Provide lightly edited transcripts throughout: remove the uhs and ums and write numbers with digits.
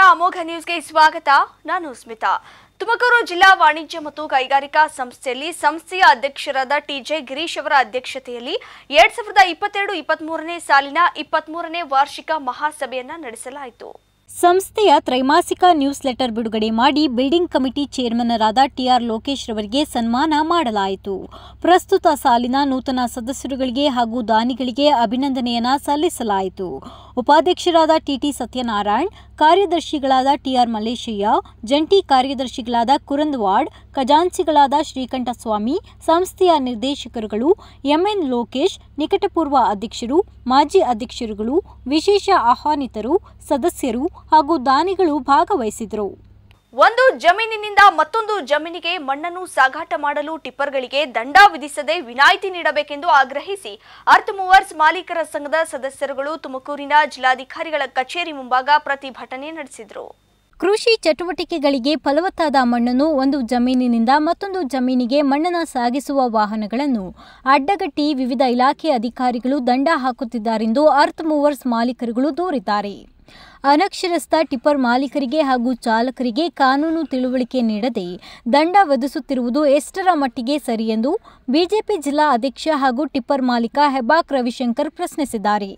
ಅಮೋಘ ನ್ಯೂಸ್ಗೆ ಸ್ವಾಗತ. ನಾನು ಸ್ಮಿತಾ. ತುಮಕೂರು ಜಿಲ್ಲಾ ವಾಣಿಜ್ಯ ಮತ್ತು ಕೈಗಾರಿಕಾ ಸಂಸ್ಥೆಯಲ್ಲಿ ಸಂಸ್ಥೆಯ ಅಧ್ಯಕ್ಷರಾದ ಟಿಜೆ ಗಿರೀಶ್ ಅವರ ಅಧ್ಯಕ್ಷತೆಯಲ್ಲಿ 2022-23ನೇ ಸಾಲಿನ 23ನೇ ವಾರ್ಷಿಕ ಮಹಾಸಭೆಯನ್ನು ನಡೆಸಲಾಯಿತು. ಸಂಸ್ಥೆಯ ತ್ರೈಮಾಸಿಕ ನ್ಯೂಸ್ ಲೆಟರ್ ಬಿಡುಗಡೆ ಮಾಡಿ ಬಿಲ್ಡಿಂಗ್ ಕಮಿಟಿ ಚೇರ್ಮನ್ನರಾದ ಟಿಆರ್ ಲೋಕೇಶ್ ರವರಿಗೆ ಸನ್ಮಾನ ಮಾಡಲಾಯಿತು. ಪ್ರಸ್ತುತ ಸಾಲಿನ ನೂತನ ಸದಸ್ಯರುಗಳಿಗೆ ಹಾಗೂ ದಾನಿಗಳಿಗೆ ಅಭಿನಂದನೆಯನ್ನ ಸಲ್ಲಿಸಲಾಯಿತು. ಉಪಾಧ್ಯಕ್ಷರಾದ ಟಿಟಿ ಸತ್ಯನಾರಾಯಣ್, ಕಾರ್ಯದರ್ಶಿಗಳಾದ ಟಿಆರ್ ಮಲ್ಲೇಶಯ್ಯ, ಜಂಟಿ ಕಾರ್ಯದರ್ಶಿಗಳಾದ ಕುರಂದವಾಡ್, ಖಜಾಂಚಿಗಳಾದ ಶ್ರೀಕಂಠಸ್ವಾಮಿ, ಸಂಸ್ಥೆಯ ನಿರ್ದೇಶಕರುಗಳು ಎಂಎನ್ ಲೋಕೇಶ್, ನಿಕಟಪೂರ್ವ ಅಧ್ಯಕ್ಷರು, ಮಾಜಿ ಅಧ್ಯಕ್ಷರುಗಳು, ವಿಶೇಷ ಆಹ್ವಾನಿತರು, ಸದಸ್ಯರು ಹಾಗೂ ದಾನಿಗಳು ಭಾಗವಹಿಸಿದರು. ಒಂದು ಜಮೀನಿನಿಂದ ಮತ್ತೊಂದು ಜಮೀನಿಗೆ ಮಣ್ಣನ್ನು ಸಾಗಾಟ ಮಾಡಲು ಟಿಪ್ಪರ್ಗಳಿಗೆ ದಂಡ ವಿಧಿಸದೆ ವಿನಾಯಿತಿ ನೀಡಬೇಕೆಂದು ಆಗ್ರಹಿಸಿ ಅರ್ತ್ ಮೂವರ್ಸ್ ಮಾಲೀಕರ ಸಂಘದ ಸದಸ್ಯರುಗಳು ತುಮಕೂರಿನ ಜಿಲ್ಲಾಧಿಕಾರಿಗಳ ಕಚೇರಿ ಮುಂಭಾಗ ಪ್ರತಿಭಟನೆ ನಡೆಸಿದರು. ಕೃಷಿ ಚಟುವಟಿಕೆಗಳಿಗೆ ಫಲವತ್ತಾದ ಮಣ್ಣನ್ನು ಒಂದು ಜಮೀನಿನಿಂದ ಮತ್ತೊಂದು ಜಮೀನಿಗೆ ಮಣ್ಣನ್ನು ಸಾಗಿಸುವ ವಾಹನಗಳನ್ನು ಅಡ್ಡಗಟ್ಟಿ ವಿವಿಧ ಇಲಾಖೆ ಅಧಿಕಾರಿಗಳು ದಂಡ ಹಾಕುತ್ತಿದ್ದಾರೆಂದು ಅರ್ತ್ ಮೂವರ್ಸ್ ಮಾಲೀಕರುಗಳು ದೂರಿದ್ದಾರೆ. ಅನಕ್ಷರಸ್ಥ ಟಿಪ್ಪರ್ ಮಾಲೀಕರಿಗೆ ಹಾಗೂ ಚಾಲಕರಿಗೆ ಕಾನೂನು ತಿಳುವಳಿಕೆ ನೀಡದೆ ದಂಡ ವಿಧಿಸುತ್ತಿರುವುದು ಎಷ್ಟರ ಮಟ್ಟಿಗೆ ಸರಿ ಎಂದು ಬಿಜೆಪಿ ಜಿಲ್ಲಾ ಅಧ್ಯಕ್ಷ ಹಾಗೂ ಟಿಪ್ಪರ್ ಮಾಲೀಕ ಹೆಬ್ಬಾಕ್ ರವಿಶಂಕರ್ ಪ್ರಶ್ನಿಸಿದ್ದಾರೆ.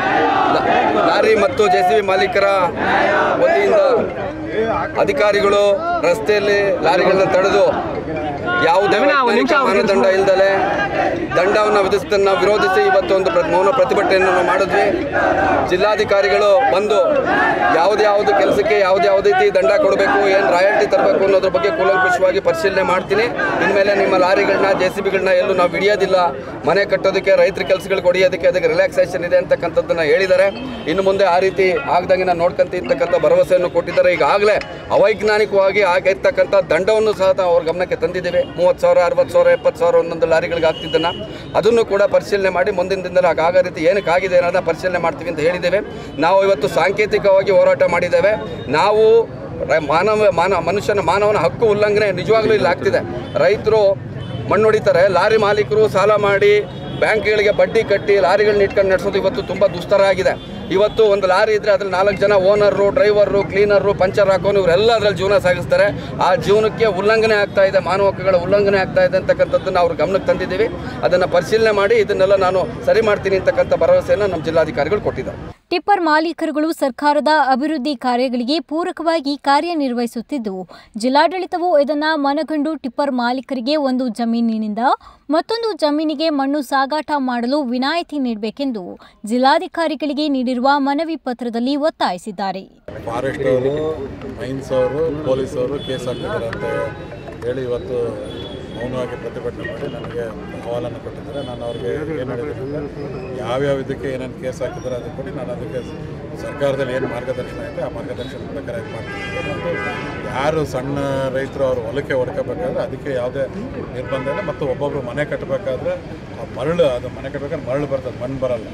ಲಾರಿ ಮತ್ತು ಜೆಸಿಬಿ ಮಾಲೀಕರ ವತಿಯಿಂದ ಅಧಿಕಾರಿಗಳು ರಸ್ತೆಯಲ್ಲಿ ಲಾರಿಗಳನ್ನ ತಡೆದು ಯಾವುದೇ ಮಾನದಂಡ ಇಲ್ಲದೆ ದಂಡವನ್ನು ವಿಧಿಸುವುದನ್ನು ವಿರೋಧಿಸಿ ಇವತ್ತು ಒಂದು ಮೌನ ಪ್ರತಿಭಟನೆಯನ್ನು ಮಾಡಿದ್ವಿ. ಜಿಲ್ಲಾಧಿಕಾರಿಗಳು ಬಂದು ಯಾವುದ್ಯಾವುದು ಕೆಲಸಕ್ಕೆ ಯಾವುದೇ ರೀತಿ ದಂಡ ಕೊಡಬೇಕು, ಏನು ರಾಯಲ್ಟಿ ತರಬೇಕು ಅನ್ನೋದ್ರ ಬಗ್ಗೆ ಕೂಲಂಕುಷವಾಗಿ ಪರಿಶೀಲನೆ ಮಾಡ್ತೀನಿ. ಇನ್ಮೇಲೆ ನಿಮ್ಮ ಲಾರಿಗಳನ್ನ ಜೆಸಿಬಿಗಳನ್ನ ಎಲ್ಲೂ ನಾವು ಹಿಡಿಯೋದಿಲ್ಲ, ಮನೆ ಕಟ್ಟೋದಕ್ಕೆ ರೈತರ ಕೆಲಸಗಳಿಗೆ ಹೊಡೆಯೋದಕ್ಕೆ ಅದಕ್ಕೆ ರಿಲ್ಯಾಕ್ಸೇಷನ್ ಇದೆ ಅಂತಕ್ಕಂಥದ್ದನ್ನು ಹೇಳಿದ್ದಾರೆ. ಇನ್ನು ಮುಂದೆ ಆ ರೀತಿ ಆಗದಂಗೆ ನಾನು ನೋಡ್ಕೊಂತ ಇರ್ತಕ್ಕಂಥ ಭರವಸೆಯನ್ನು ಕೊಟ್ಟಿದ್ದಾರೆ. ಈಗಾಗಲೇ ಅವೈಜ್ಞಾನಿಕವಾಗಿ ಆಗಿರ್ತಕ್ಕಂಥ ದಂಡವನ್ನು ಸಹ ಅವ್ರ ಗಮನಕ್ಕೆ ತಂದಿದ್ದೇವೆ. 30,000, 60,000, 70,000 ಒಂದೊಂದು ಲಾರಿಗಳಿಗೆ ಆಗ್ತಿದ್ದನ್ನು ಅದನ್ನು ಕೂಡ ಪರಿಶೀಲನೆ ಮಾಡಿ ಮುಂದಿನ ದಿನದಲ್ಲಿ ಆಗೋ ರೀತಿ ಏನಕ್ಕಾಗಿದೆ ಅನ್ನೋದನ್ನ ಪರಿಶೀಲನೆ ಮಾಡ್ತೀವಿ ಅಂತ ಹೇಳಿದ್ದೇವೆ. ನಾವು ಇವತ್ತು ಸಾಂಕೇತಿಕವಾಗಿ ಹೋರಾಟ ಮಾಡಿದ್ದೇವೆ. ನಾವು ಮಾನವನ ಹಕ್ಕು ಉಲ್ಲಂಘನೆ ನಿಜವಾಗ್ಲೂ ಇಲ್ಲಿ ಆಗ್ತಿದೆ. ರೈತರು ಮಣ್ಣು ಹೊಡಿತಾರೆ, ಲಾರಿ ಮಾಲೀಕರು ಸಾಲ ಮಾಡಿ ಬ್ಯಾಂಕ್ಗಳಿಗೆ ಬಡ್ಡಿ ಕಟ್ಟಿ ಲಾರಿಗಳನ್ನ ಇಟ್ಕೊಂಡು ನಡೆಸೋದು ಇವತ್ತು ತುಂಬ ದುಸ್ತರ ಆಗಿದೆ. ಇವತ್ತು ಒಂದು ಲಾರಿ ಇದ್ದರೆ ಅದ್ರಲ್ಲಿ 4 ಜನ ಓನರು, ಡ್ರೈವರು, ಕ್ಲೀನರು, ಪಂಚರ್ ಹಾಕೋನು ಇವರೆಲ್ಲ ಅದರಲ್ಲಿ ಜೀವನ ಸಾಗಿಸ್ತಾರೆ. ಆ ಜೀವನಕ್ಕೆ ಉಲ್ಲಂಘನೆ ಆಗ್ತಾ ಇದೆ, ಮಾನವ ಹಕ್ಕುಗಳ ಉಲ್ಲಂಘನೆ ಆಗ್ತಾ ಇದೆ ಅಂತಕ್ಕಂಥದ್ದನ್ನು ಅವ್ರ ಗಮನಕ್ಕೆ ತಂದಿದ್ದೀವಿ. ಅದನ್ನು ಪರಿಶೀಲನೆ ಮಾಡಿ ಇದನ್ನೆಲ್ಲ ನಾನು ಸರಿ ಮಾಡ್ತೀನಿ ಅಂತಕ್ಕಂಥ ಭರವಸೆಯನ್ನು ನಮ್ಮ ಜಿಲ್ಲಾಧಿಕಾರಿಗಳು ಕೊಟ್ಟಿದ್ದಾರೆ. ಟಿಪ್ಪರ್ ಮಾಲೀಕರುಗಳು ಸರ್ಕಾರದ ಅಭಿವೃದ್ಧಿ ಕಾರ್ಯಗಳಿಗೆ ಪೂರಕವಾಗಿ ಕಾರ್ಯನಿರ್ವಹಿಸುತ್ತಿದ್ದು, ಜಿಲ್ಲಾಡಳಿತವು ಇದನ್ನು ಮನಗಂಡು ಟಿಪ್ಪರ್ ಮಾಲೀಕರಿಗೆ ಒಂದು ಜಮೀನಿನಿಂದ ಮತ್ತೊಂದು ಜಮೀನಿಗೆ ಮಣ್ಣು ಸಾಗಾಟ ಮಾಡಲು ವಿನಾಯಿತಿ ನೀಡಬೇಕೆಂದು ಜಿಲ್ಲಾಧಿಕಾರಿಗಳಿಗೆ ನೀಡಿರುವ ಮನವಿ ಪತ್ರದಲ್ಲಿ ಒತ್ತಾಯಿಸಿದ್ದಾರೆ. ಫಾರೆಸ್ಟ್ ಅವರು, ಮೈನ್ಸ್ ಅವರು, ಪೊಲೀಸ್ ಅವರು ಕೇಸ್ ಹಾಕಿದ್ದಾರೆ ಅಂತ ಹೇಳಿ ಇವತ್ತು ಮೌನವಾಗಿ ಪ್ರತಿಭಟನೆ ಮಾಡಿ ನನಗೆ ಅಹವಾಲನ್ನು ಕೊಟ್ಟಿದ್ದಾರೆ. ನಾನು ಅವ್ರಿಗೆ ಏನು ಹೇಳಿದ್ರೆ, ಯಾವ್ಯಾವ ಇದಕ್ಕೆ ಏನೇನು ಕೇಸ್ ಹಾಕಿದ್ದಾರೆ ಅದಕ್ಕೆ ಕೊಡಿ, ನಾನು ಅದಕ್ಕೆ ಸರ್ಕಾರದಲ್ಲಿ ಏನು ಮಾರ್ಗದರ್ಶನ ಇದೆ ಆ ಮಾರ್ಗದರ್ಶನ ಪ್ರಕಾರ ಇದು ಮಾಡ್ತೀನಿ. ಮತ್ತು ಯಾರು ಸಣ್ಣ ರೈತರು ಅವರು ಹೊಲಕ್ಕೆ ಹೊಡ್ಕೋಬೇಕಾದ್ರೆ ಅದಕ್ಕೆ ಯಾವುದೇ ನಿರ್ಬಂಧ ಇಲ್ಲ. ಮತ್ತು ಒಬ್ಬೊಬ್ಬರು ಮನೆ ಕಟ್ಟಬೇಕಾದ್ರೆ ಆ ಮರಳು, ಅದು ಮನೆ ಕಟ್ಟಬೇಕಾದ್ರೆ ಮರಳು ಬರ್ತದೆ, ಮಣ್ಣು ಬರಲ್ಲ.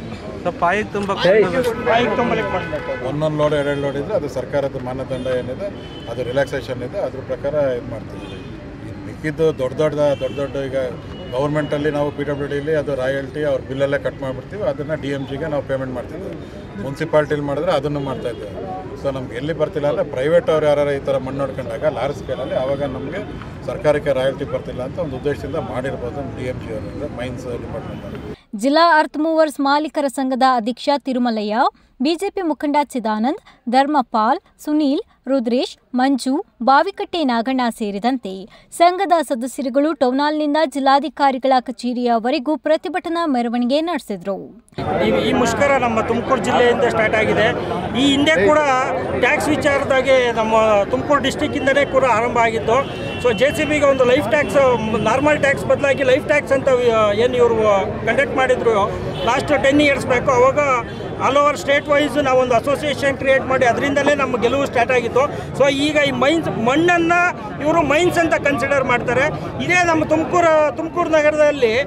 ಒಂದೊಂದು ಲೋಡ್ 2 ಲೋಡ್ ಇದ್ದರೆ ಅದು ಸರ್ಕಾರದ ಮಾನದಂಡ ಏನಿದೆ ಅದು ರಿಲ್ಯಾಕ್ಸೇಷನ್ ಇದೆ, ಅದ್ರ ಪ್ರಕಾರ ಇದು ಮಾಡ್ತೀವಿ. ಮಿಕ್ಕಿದ್ದು ದೊಡ್ಡ ಈಗ ಗೌರ್ಮೆಂಟಲ್ಲಿ ನಾವು PWDಲಿ ಅದು ರಾಯಲ್ಟಿ ಅವ್ರ ಬಿಲ್ಲಲ್ಲೇ ಕಟ್ ಮಾಡಿಬಿಡ್ತೀವಿ. ಅದನ್ನು DMGಗೆ ನಾವು ಪೇಮೆಂಟ್ ಮಾಡ್ತಿದ್ವಿ. ಮುನ್ಸಿಪಾಲ್ಟಿಲಿ ಮಾಡಿದ್ರೆ ಅದನ್ನು ಮಾಡ್ತಾಯಿದ್ದೇವೆ. ಸೊ ನಮ್ಗೆ ಎಲ್ಲಿ ಬರ್ತಿಲ್ಲ ಅಂದರೆ ಪ್ರೈವೇಟ್ ಅವ್ರು ಯಾರು ಈ ಥರ ಮಣ್ಣು ನೋಡ್ಕೊಂಡಾಗ ಲಾರ್ಜ್ ಸ್ಕೇಲಲ್ಲಿ ಆವಾಗ ನಮಗೆ ಸರ್ಕಾರಕ್ಕೆ ರಾಯಲ್ಟಿ ಬರ್ತಿಲ್ಲ ಅಂತ ಒಂದು ಉದ್ದೇಶದಿಂದ ಮಾಡಿರ್ಬೋದು DMG ಅವರು, ಮೈನ್ಸ್ ಡಿಪಾರ್ಟ್ಮೆಂಟ್. ಜಿಲ್ಲಾ ಅರ್ತ್ ಮೂವರ್ಸ್ ಮಾಲೀಕರ ಸಂಘದ ಅಧ್ಯಕ್ಷ ತಿರುಮಲಯ್ಯ, ಬಿಜೆಪಿ ಮುಖಂಡ ಚಿದಾನಂದ್, ಧರ್ಮಪಾಲ್, ಸುನೀಲ್, ರುದ್ರೇಶ್, ಮಂಜು, ಬಾವಿಕಟ್ಟೆ ನಾಗಣ್ಣ ಸೇರಿದಂತೆ ಸಂಘದ ಸದಸ್ಯರುಗಳು ಟೌನ್ಹಾಲ್ನಿಂದ ಜಿಲ್ಲಾಧಿಕಾರಿಗಳ ಕಚೇರಿಯವರೆಗೂ ಪ್ರತಿಭಟನಾ ಮೆರವಣಿಗೆ ನಡೆಸಿದರು. ಈ ಮುಷ್ಕರ ನಮ್ಮ ತುಮಕೂರು ಜಿಲ್ಲೆಯಿಂದ ಸ್ಟಾರ್ಟ್ ಆಗಿದೆ. ಈ ಹಿಂದೆ ಕೂಡ ಟ್ಯಾಕ್ಸ್ ವಿಚಾರದಾಗೆ ನಮ್ಮ ತುಮಕೂರು ಡಿಸ್ಟಿಕ್ಕಿಂದಲೇ ಕೂಡ ಆರಂಭ ಆಗಿತ್ತು. ಸೊ JCBಗೆ ಒಂದು ಲೈಫ್ ಟ್ಯಾಕ್ಸ್, ನಾರ್ಮಲ್ ಟ್ಯಾಕ್ಸ್ ಬದಲಾಗಿ ಲೈಫ್ ಟ್ಯಾಕ್ಸ್ ಅಂತ ಏನು ಇವರು ಕಂಡಕ್ಟ್ ಮಾಡಿದ್ರು ಲಾಸ್ಟ್ 10 ಇಯರ್ಸ್ ಬ್ಯಾಕು. ಅವಾಗ ಆಲ್ ಓವರ್ ಸ್ಟೇಟ್ ವೈಸ್ ನಾವೊಂದು ಅಸೋಸಿಯೇಷನ್ ಕ್ರಿಯೇಟ್ ಮಾಡಿ ಅದರಿಂದಲೇ ನಮ್ಮ ಗೆಲುವು ಸ್ಟಾರ್ಟ್ ಆಗಿತ್ತು. ಸೊ ಈಗ ಈ ಮಣ್ಣನ್ನು ಇವರು ಮೈನ್ಸ್ ಅಂತ ಕನ್ಸಿಡರ್ ಮಾಡ್ತಾರೆ. ಇದೇ ನಮ್ಮ ತುಮಕೂರು ನಗರದಲ್ಲಿ